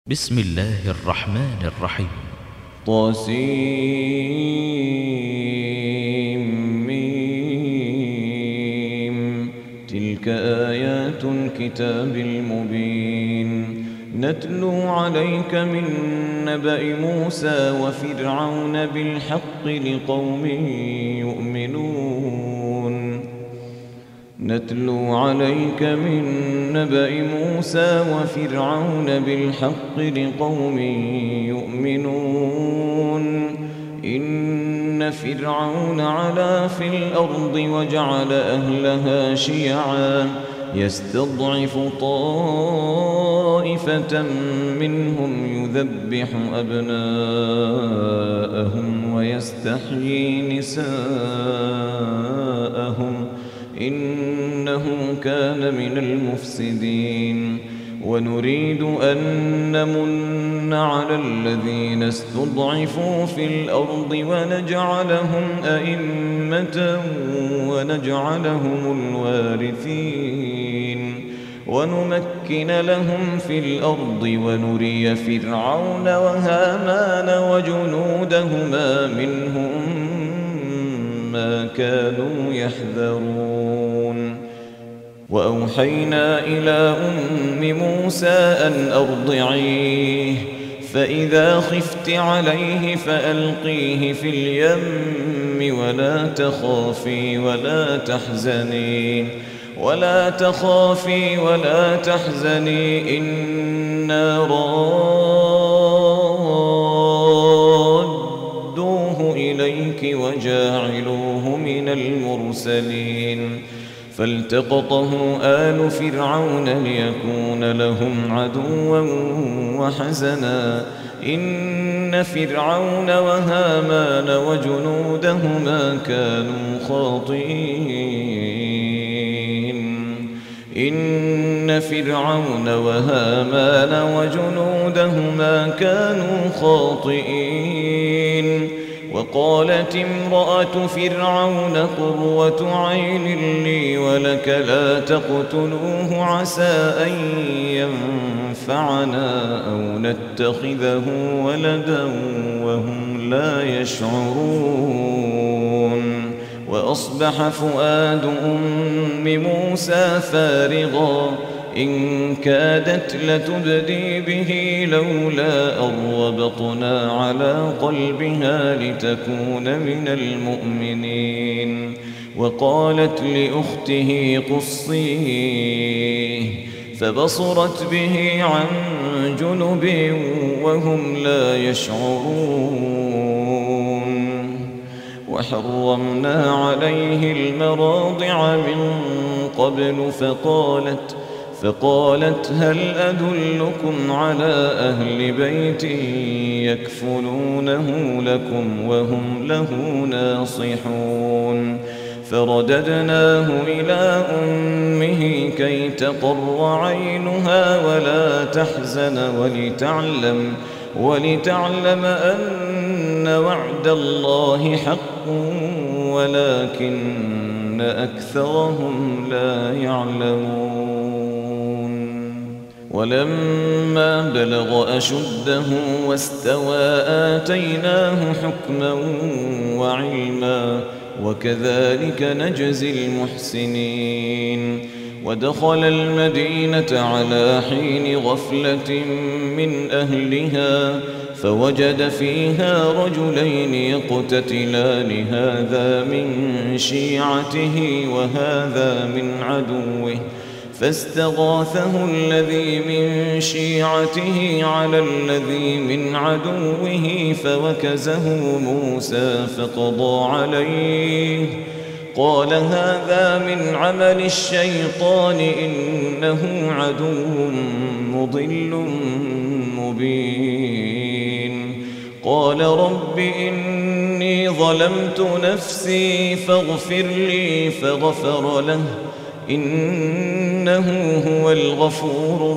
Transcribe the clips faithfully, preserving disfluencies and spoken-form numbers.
بسم الله الرحمن الرحيم. طاسيم. تلك آيات الكتاب المبين نتلو عليك من نبأ موسى وفرعون بالحق لقوم يؤمنون نتلو عليك من نبأ موسى وفرعون بالحق لقوم يؤمنون إن فرعون علا في الأرض وجعل أهلها شيعا يستضعف طائفة منهم يذبح أبناءهم ويستحيي نساءهم إنه كان من المفسدين ونريد أن نمن على الذين استضعفوا في الأرض ونجعلهم أئمة ونجعلهم الوارثين ونمكن لهم في الأرض ونري فرعون وهامان وجنودهما منهم ما كانوا يحذرون وأوحينا إلى أم موسى أن أرضعيه فإذا خفت عليه فألقيه في اليم ولا تخافي ولا تحزني ولا تخافي ولا تحزني إنا رادوه إليك وجاعلوه من المرسلين فالتقطه آل فرعون ليكون لهم عدوا وحزنا إن فرعون وهامان وجنودهما كانوا خاطئين إن فرعون وهامان وجنودهما كانوا خاطئين وقالت امرأة فرعون قرة عين لي ولك لا تقتلوه عسى أن ينفعنا أو نتخذه ولدا وهم لا يشعرون وأصبح فؤاد أم موسى فارغا إن كادت لتبدي به لولا أن ربطنا على قلبها لتكون من المؤمنين وقالت لأخته قصيه فبصرت به عن جنب وهم لا يشعرون وحرمنا عليه المراضع من قبل فقالت فقالت هل أدلكم على أهل بيت يكفلونه لكم وهم له ناصحون فرددناه إلى أمه كي تقر عينها ولا تحزن ولتعلم ولتعلم أن وعد الله حق ولكن أكثرهم لا يعلمون ولما بلغ أشده واستوى آتيناه حكما وعلما وكذلك نجزي المحسنين ودخل المدينة على حين غفلة من أهلها فوجد فيها رجلين يقتتلان هذا من شيعته وهذا من عدوه فاستغاثه الذي من شيعته على الذي من عدوه فوكزه موسى فقضى عليه قال هذا من عمل الشيطان إنه عدو مضل مبين قال رب إني ظلمت نفسي فاغفر لي فغفر له إنه هو الغفور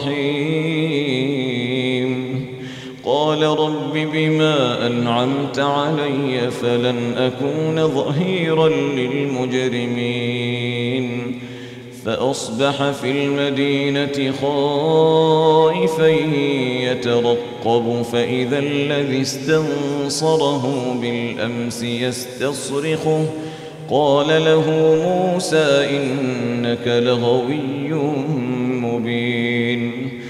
الرحيم قال رب بما أنعمت علي فلن أكون ظهيرا للمجرمين فأصبح في المدينة خائفا يترقب فإذا الذي استنصره بالأمس يستصرخه قال له موسى إنك لغوي مبين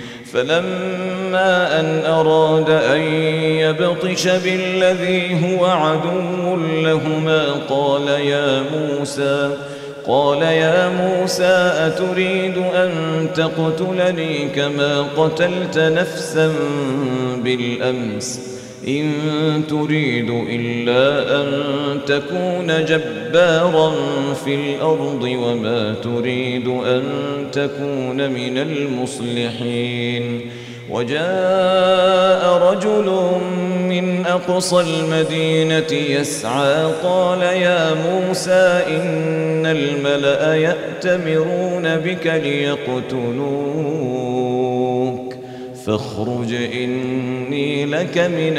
فلما أن أراد أن يبطش بالذي هو عدو لهما قال يا موسى قال يا موسى أتريد أن تقتلني كما قتلت نفسا بالأمس إن تريد إلا أن تكون جبارا في الأرض وما تريد أن تكون من المصلحين وجاء رجل من أقصى المدينة يسعى قال يا موسى إن الملأ يأتمرون بك ليقتلوك فاخرج إني لك من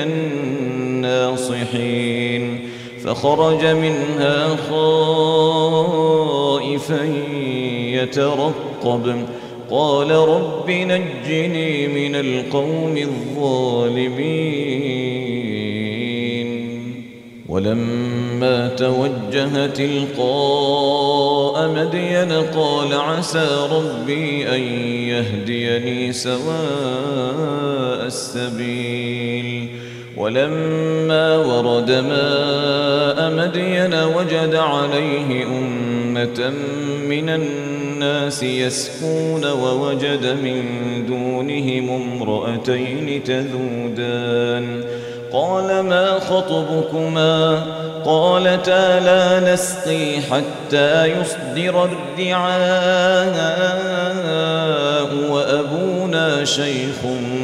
الناصحين فخرج منها خائفا يترقب قال رب نجني من القوم الظالمين ولما توجه تلقاء مدين قال عسى ربي أن يهديني سواء السبيل ولما ورد ماء مدين وجد عليه أمة من الناس يسقون ووجد من دونهم امرأتين تذودان قال ما خطبكما قالتا لا نسقي حتى يصدر الرعاء وأبونا شيخ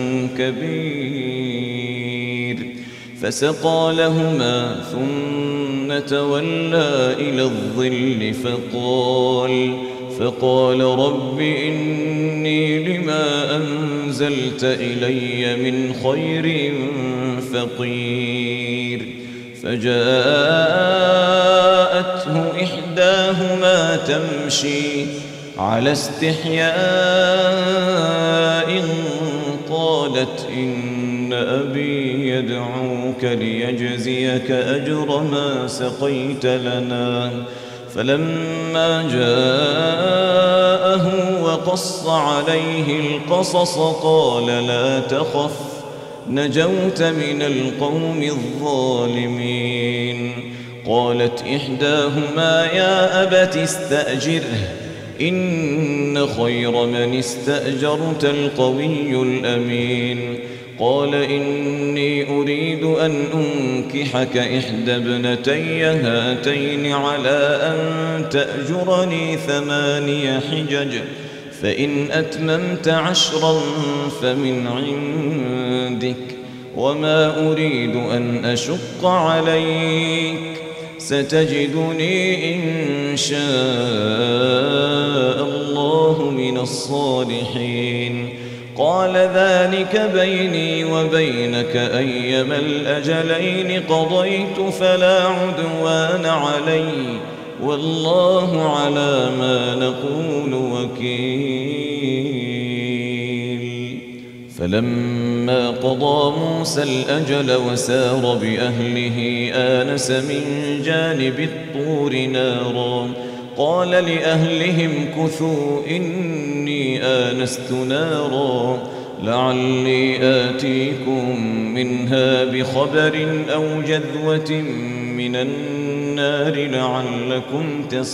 كبير فسقى لهما ثم تولى إلى الظل فقال فقال رب إني لما أنزلت إلي من خير فقير فجاءته إحداهما تمشي على استحياء قالت إن أبي يدعوك ليجزيك أجر ما سقيت لنا فلما جاءه وقص عليه القصص قال لا تخف نجوت من القوم الظالمين قالت إحداهما يا أبت استأجره إن خير من استأجرت القوي الأمين قال إني أريد أن أنكحك إحدى ابنتي هاتين على أن تأجرني ثماني حجج فإن أتممت عشرا فمن عندك وما أريد أن أشق عليك ستجدني إن شاء الله من الصالحين قال ذلك بيني وبينك أيما الأجلين قضيت فلا عدوان علي والله على ما نقول وكيل فلما قضى موسى الأجل وسار بأهله آنس من جانب الطور نارا قال لأهلهم كثوا إني آنست نارا لعلي آتيكم منها بخبر أو جذوة من النار لعلكم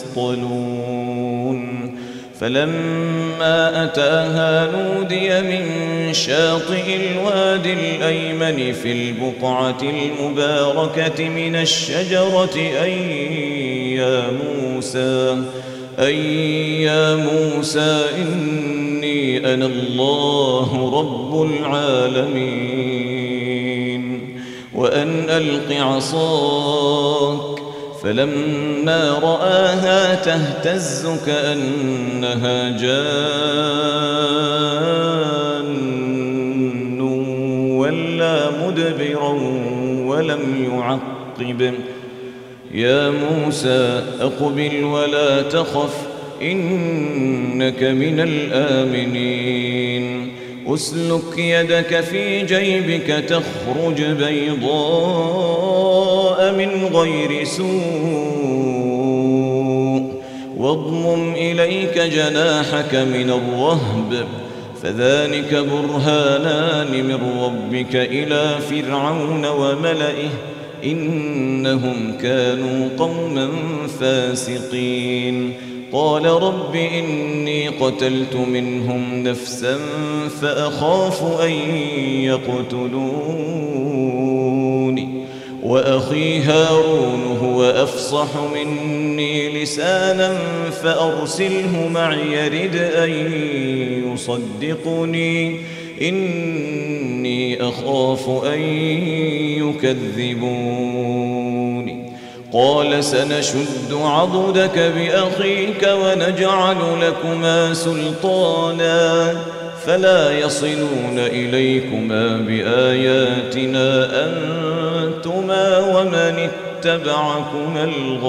تصطلون فلما أتاها نودي من شاطئ الوادي الأيمن في البقعة المباركة من الشجرة أي يا موسى أي يا موسى إني أنا الله رب العالمين وأن ألق عصاك فلما رآها تهتز كأنها جان ولا مدبرا ولم يعقب يا موسى أقبل ولا تخف إنك من الآمنين أسلك يدك في جيبك تخرج بيضاء من غير سوء واضمم إليك جناحك من الرهب فذلك برهانان من ربك إلى فرعون وملئه إنهم كانوا قوما فاسقين قال رب إني قتلت منهم نفسا فأخاف أن يقتلون وأخي هارون هو أفصح مني لسانا فأرسله معي يرد أن يصدقني إني أخاف أن يكذبون قال سنشد عضدك بأخيك ونجعل لكما سلطانا فلا يصلون إليكما بآياتنا أنتما ومن اتبعكما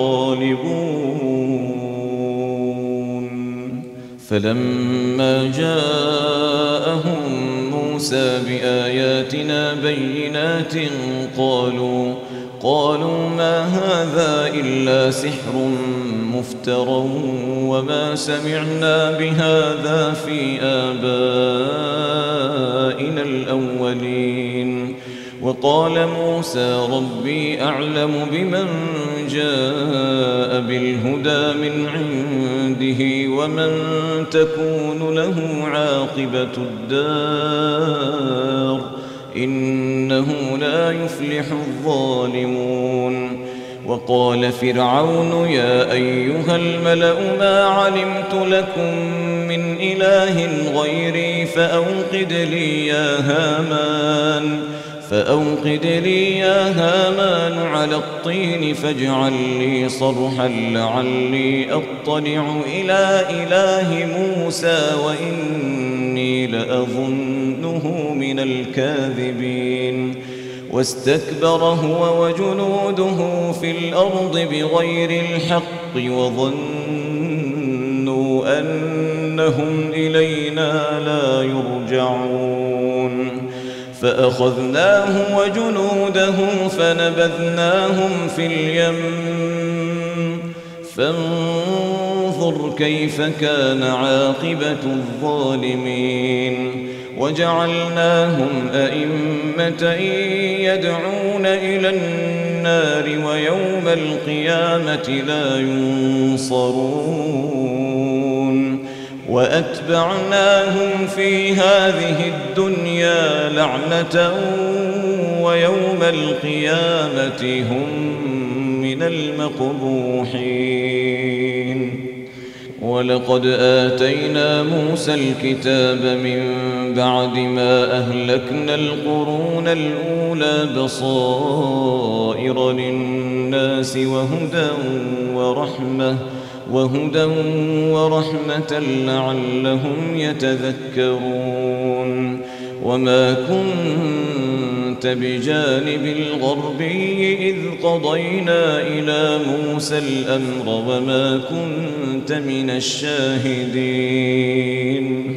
الغالبون فلما جاءهم موسى بآياتنا بينات قالوا قالوا ما هذا إلا سحر مفترى وما سمعنا بهذا في آبائنا الأولين وقال موسى ربي أعلم بمن جاء بالهدى من عنده ومن تكون له عاقبة الدار إنه لا يفلح الظالمون وقال فرعون يا أيها الملأ ما علمت لكم من إله غيري فأوقد لي يا هامان فأوقد لي يا هامان على الطين فاجعل لي صرحا لعلي أطلع إلى إله موسى وإني لأظنه من الكاذبين واستكبر هو وجنوده في الأرض بغير الحق وظنوا أنهم إلينا لا يرجعون فأخذناه وجنوده فنبذناهم في اليم فانظر كيف كان عاقبة الظالمين وجعلناهم أئمة يدعون إلى النار ويوم القيامة لا ينصرون وأتبعناهم في هذه الدنيا لعنة ويوم القيامة هم من المقبوحين ولقد آتينا موسى الكتاب من بعد ما أهلكنا القرون الأولى بصائر للناس وهدى ورحمة وهدى ورحمة لعلهم يتذكرون وما كنت بجانب الغربي إذ قضينا إلى موسى الأمر وما كنت من الشاهدين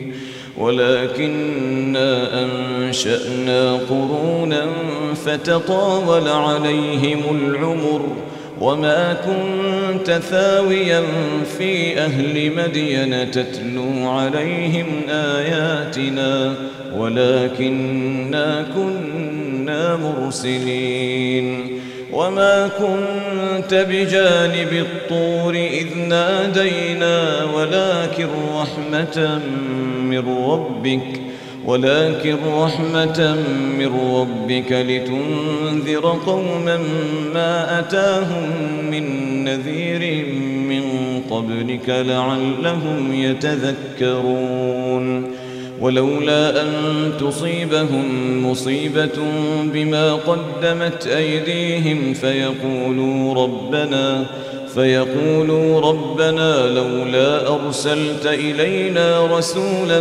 ولكننا أنشأنا قرونا فتطاول عليهم العمر وما كنت ثاويا في أهل مدين تتلو عليهم آياتنا ولكننا كنا مرسلين وما كنت بجانب الطور إذ نادينا ولكن رحمة من ربك ولكن رحمة من ربك لتنذر قوما ما أتاهم من نذير من قبلك لعلهم يتذكرون ولولا أن تصيبهم مصيبة بما قدمت أيديهم فيقولوا ربنا فيقولوا ربنا لولا أرسلت إلينا رسولا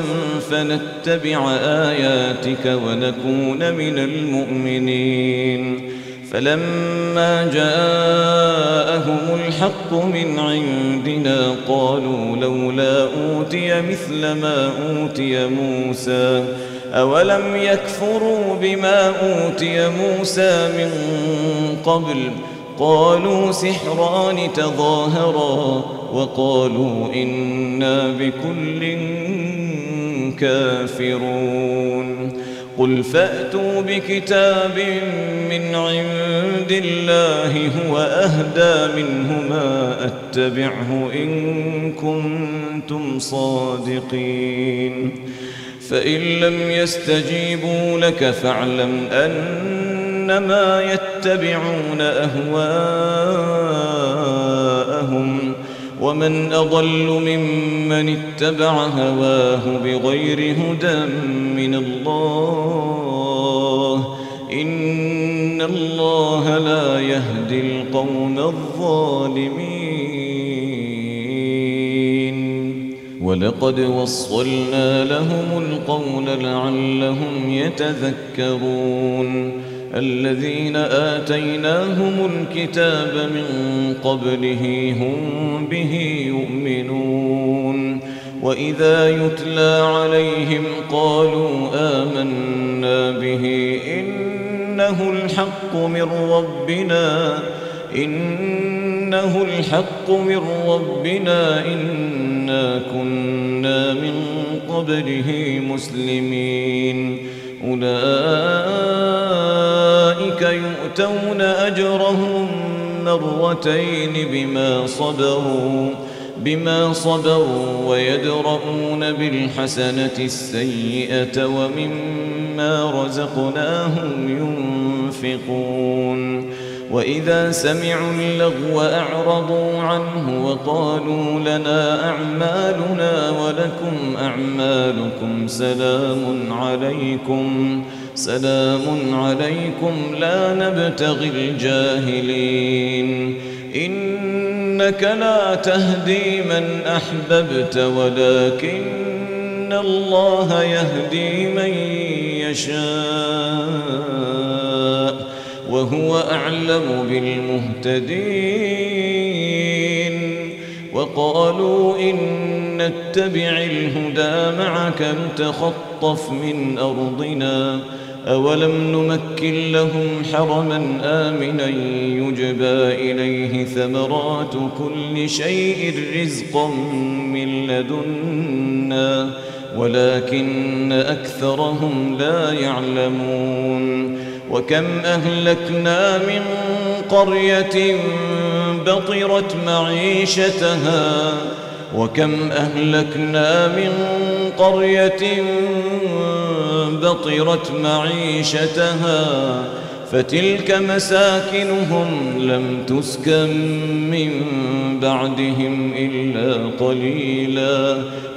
فنتبع آياتك ونكون من المؤمنين فلما جاءهم الحق من عندنا قالوا لولا أوتي مثل ما أوتي موسى أولم يكفروا بما أوتي موسى من قبل قالوا سحران تظاهرا وقالوا إنا بكل كافرون قل فأتوا بكتاب من عند الله هو أهدى منهما أتبعه إن كنتم صادقين فإن لم يستجيبوا لك فاعلم أنما يتبعون أهواءهم ومن أضل ممن اتبع هواه بغير هدى من الله إن الله لا يهدي القوم الظالمين ولقد وصلنا لهم القول لعلهم يتذكرون الذين آتيناهم الكتاب من قبله هم به يؤمنون وإذا يتلى عليهم قالوا آمنا به إنه الحق من ربنا إنه الحق من ربنا إنا كنا من قبله مسلمين أولئك يؤتون أجرهم مرتين بما صبروا بما صبروا ويدرؤون بالحسنة السيئة ومما رزقناهم ينفقون وإذا سمعوا اللغو أعرضوا عنه وقالوا لنا أعمالنا ولكم أعمالكم سلام عليكم سلام عليكم لا نبتغي الجاهلين إنك لا تهدي من أحببت ولكن الله يهدي من يشاء وهو أعلم بالمهتدين وقالوا إن نتبع الهدى معك نتخطف من أرضنا أولم نمكن لهم حرما آمنا يجبى إليه ثمرات كل شيء رزقا من لدنا ولكن أكثرهم لا يعلمون وكم أهلكنا من قرية بطرت معيشتها وكم أهلكنا من قرية بطرت معيشتها فتلك مساكنهم لم تسكن من بعدهم إلا قليلا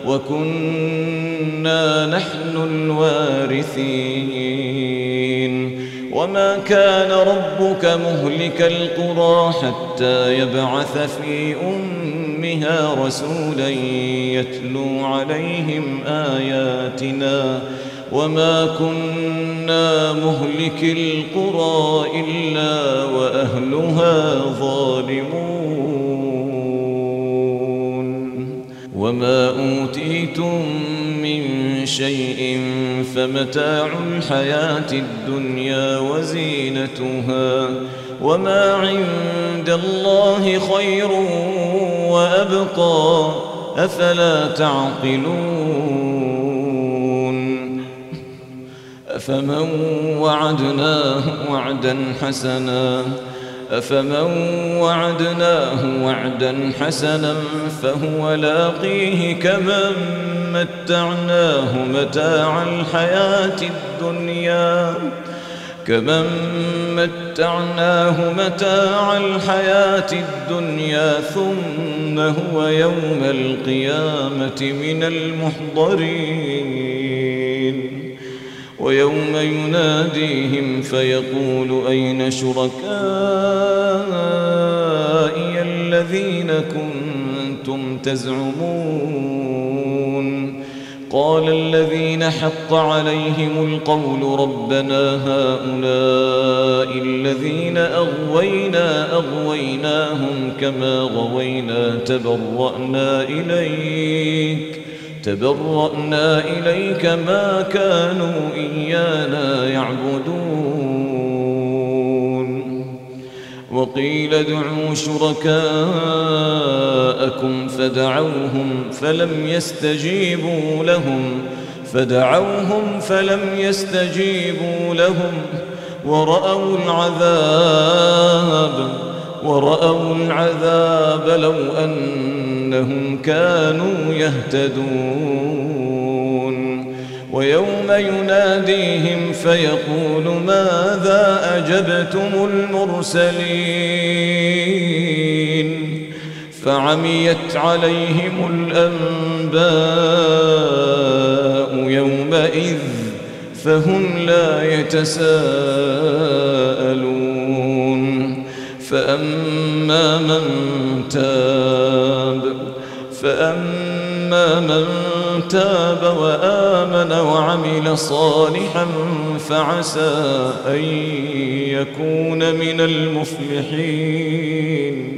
وكنا نحن الوارثين وما كان ربك مهلك القرى حتى يبعث في أمها رسولا يتلو عليهم آياتنا وما كنا مهلك القرى إلا وأهلها ظالمون وما أوتيتم من شيء فمتاع الحياة الدنيا وزينتها وما عند الله خير وأبقى أفلا تعقلون أفمن وعدناه وعدا حسنا أفمن وعدناه وعدا حسنا فهو لاقيه كمن متعناه متاع الحياة الدنيا كمن متعناه متاع الحياة الدنيا ثم هو يوم القيامة من المحضرين ويوم يناديهم فيقول أين شركائي الذين كنتم تزعمون قال الذين حق عليهم القول ربنا هؤلاء الذين أغوينا أغويناهم كما غوينا تبرأنا إليك تبرأنا إليك ما كانوا إيانا يعبدون وقيل ادعوا شركاءكم فدعوهم فلم يستجيبوا لهم فدعوهم فلم يستجيبوا لهم ورأوا العذاب ورأوا العذاب لو أنهم كانوا يهتدون ويوم يناديهم فيقول ماذا أجبتم المرسلين فعميت عليهم الأنباء يومئذ فهم لا يتساءلون فأما من تاب فأما من تاب وآمن وعمل صالحا فعسى أن يكون من المفلحين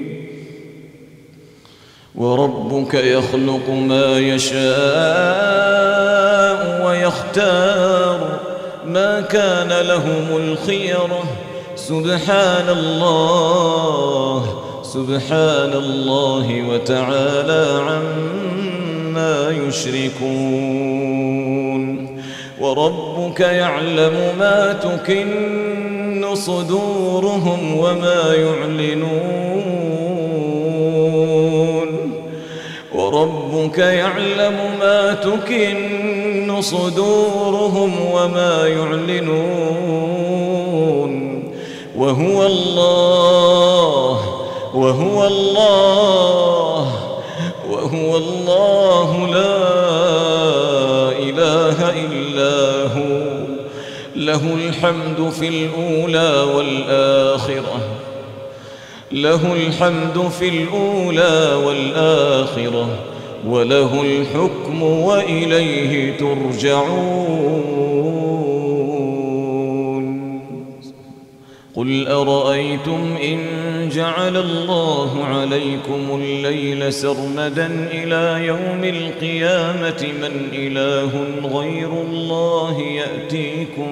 وربك يخلق ما يشاء ويختار ما كان لهم الخيرة سبحان الله سبحان الله وتعالى عما يشركون وربك يعلم ما تكن صدورهم وما يعلنون وربك يعلم ما تكن صدورهم وما يعلنون وهو الله وهو الله وهو الله لا إله إلا هو له الحمد في الأولى والآخرة له الحمد في الأولى والآخرة وله الحكم وإليه ترجعون قل أرأيتم إن جعل الله عليكم الليل سرمدا إلى يوم القيامة من إله غير الله يأتيكم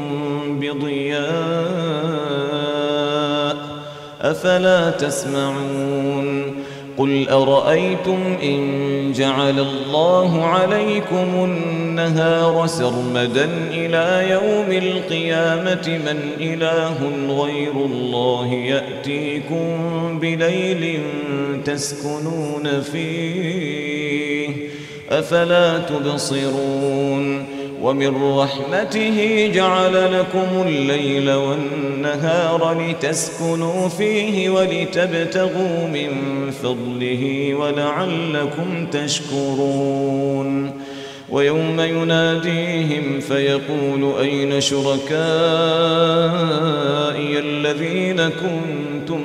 بضياء أفلا تسمعون قل أرأيتم إن جعل الله عليكم النهار سرمدا إلى يوم القيامة من إله غير الله يأتيكم بليل تسكنون فيه أفلا تبصرون ومن رحمته جعل لكم الليل والنهار لتسكنوا فيه ولتبتغوا من فضله ولعلكم تشكرون ويوم يناديهم فيقول أين شركائي الذين كنتم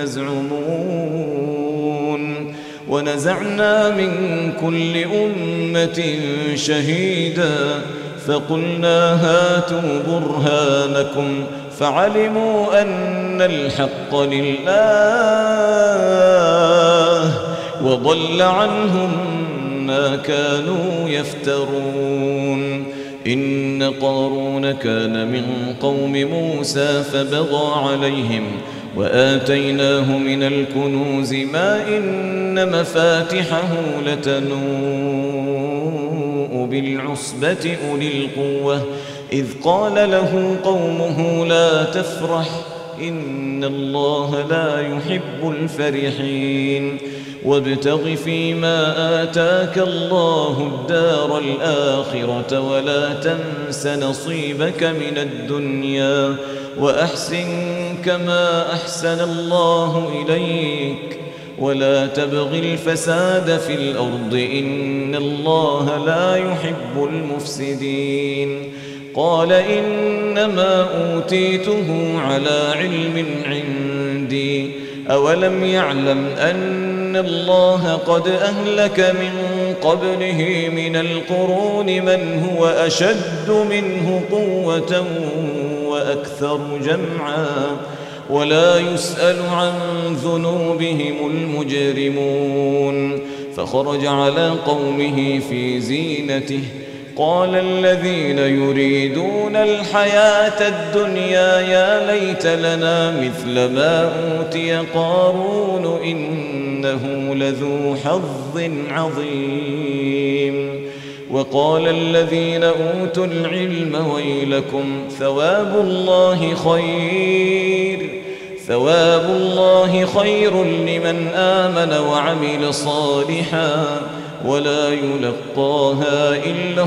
تزعمون ونزعنا من كل أمة شهيدا فقلنا هاتوا برهانكم فعلموا أن الحق لله وضل عنهم ما كانوا يفترون إن قارون كان من قوم موسى فبغى عليهم وآتيناه من الكنوز ما إن مفاتحه لتنوء بالعصبة أولي القوة إذ قال له قومه لا تفرح إن الله لا يحب الفرحين وابتغ فيما آتاك الله الدار الآخرة ولا تنس نصيبك من الدنيا وأحسن كما أحسن الله إليك ولا تبغ الفساد في الأرض إن الله لا يحب المفسدين قال إنما أوتيته على علم عندي أولم يعلم أن الله قد أهلك من قبله من القرون من هو أشد منه قوة وأكثر جمعا ولا يسأل عن ذنوبهم المجرمون فخرج على قومه في زينته قال الذين يريدون الحياة الدنيا يا ليت لنا مثل ما أوتي قارون إنه لذو حظ عظيم وقال الذين أوتوا العلم ويلكم ثواب الله خير ثواب الله خير لمن آمن وعمل صالحا ولا يلقاها إلا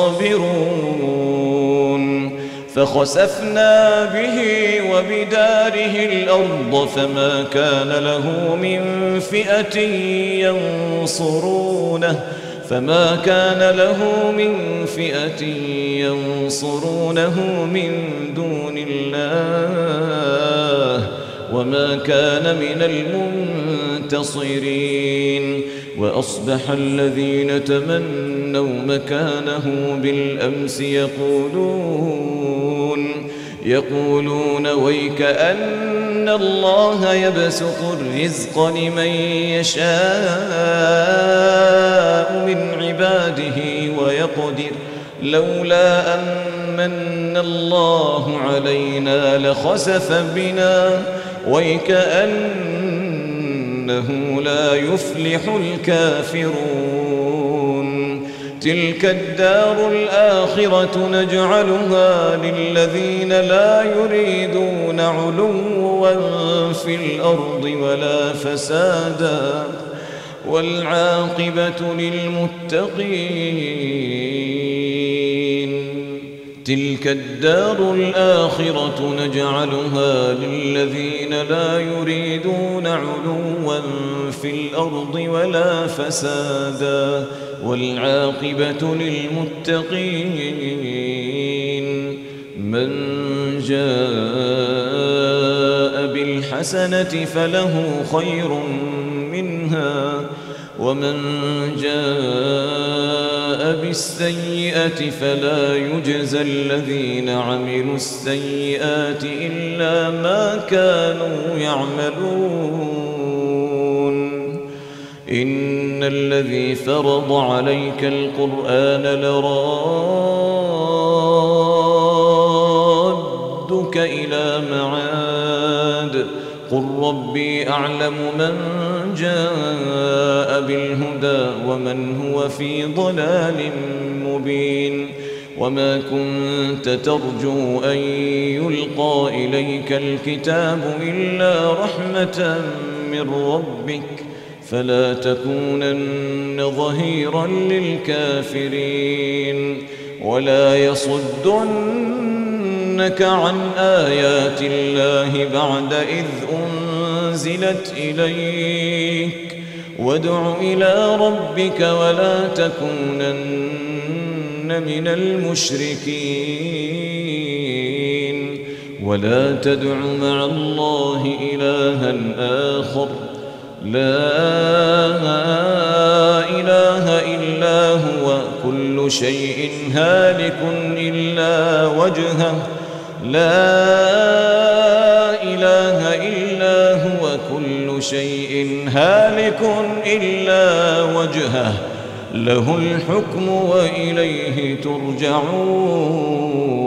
الصابرون فخسفنا به وبداره الأرض فما كان له من فئة ينصرونه فما كان له من فئة ينصرونه من دون الله وما كان من المنتصرين وأصبح الذين تمنوا مكانه بالأمس يقولون يقولون ويك أن الله يبسط الرزق لمن يشاء من عباده ويقدر لولا أن من الله علينا لخسف بنا ويكأنه لا يفلح الكافرون تلك الدار الآخرة نجعلها للذين لا يريدون علوا في الأرض ولا فسادا والعاقبة للمتقين تلك الدار الآخرة نجعلها للذين لا يريدون علوا في الأرض ولا فسادا والعاقبة للمتقين من جاء بالحسنة فله خير منها ومن جاء بالسيئة فلا يجزى الذين عملوا السيئات إلا ما كانوا يعملون إن الذي فرض عليك القرآن لرادك إلى معاد قل ربي أعلم من جاء بالهدى ومن هو في ضلال مبين وما كنت ترجو أن يلقى إليك الكتاب إلا رحمة من ربك فلا تكونن ظهيرا للكافرين ولا يصدنك عن آيات الله بعد إذ أنزلت إليك وادع إلى ربك ولا تكونن من المشركين ولا تدع مع الله إلها آخر لا إله إلا هو كل شيء هالك إلا وجهه لا إله إلا هو كل شيء هالك إلا وجهه له الحكم وإليه ترجعون